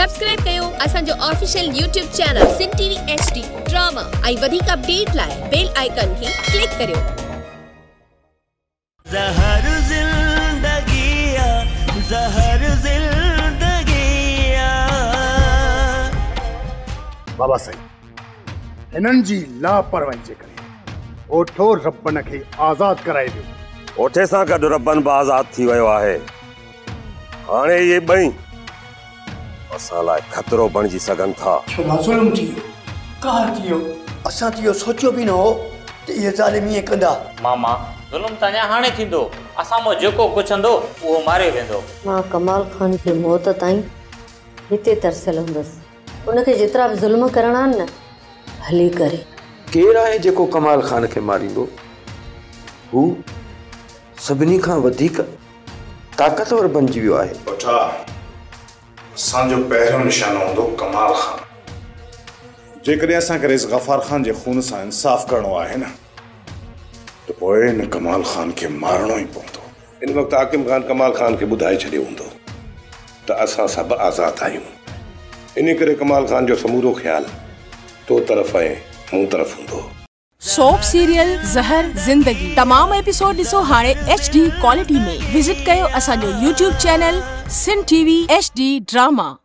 Subscribe कयो असांजो official YouTube channel SindhTVHD drama आई वधिक अपडेट लाए बेल आइकन खे क्लिक करियो। ज़हर ज़िंदगी ज़हर ज़िंदगी बाबा साईं हिनन जी लापरवाही जे करे ओठो रब्बन खे आज़ाद कराए दियो। ओठे सां गॾु रब्बन बि आज़ाद थी वियो आहे। हाणे ये ॿई असां लाइ खतरो बणिजी सघनि था। छड़ा ज़ुल्म थियो कार थियो असां त इहो सोचियो बि न हो त इहे ज़ालिम ईअं कंदा। मामा ज़ुल्म त अञा हाणे थींदो, असां मां जेको पुछंदो उहो मारे वेंदो। मां कमाल खान खे मौत ताईं हिते तरसियल हूंदसि। उनखे जेतिरा बि ज़ुल्म करणा आहिनि न हली करे। केरु आहे जेको कमाल खान खे मारींदो? हू सभिनी खां वधीक ताक़तवर बणिजी वियो आहे। पुठा असांजो पहिरियों निशानो हूंदो कमाल खान। जेकॾहिं असांखे रेस गफ़ार खान जे खून सां इंसाफ़ करणो आहे न त पोइ हिन कमाल खान खे मारणो ई पवंदो। इन वक़्तु हाकिम खान कमाल खान खे ॿुधाए छॾियो हूंदो त असां सभु आज़ाद आहियूं। इन करे कमाल खान जो समूरो ख़्यालु तो तरफ़ ऐं मूं तरफ़ हूंदो। सोप सीरियल ज़हर ज़िंदगी तमाम एपिसोड ॾिसो हाणे HD क्वालिटी में। विजिट कयो असांजो YouTube चैनल SindhTVHD ड्रामा।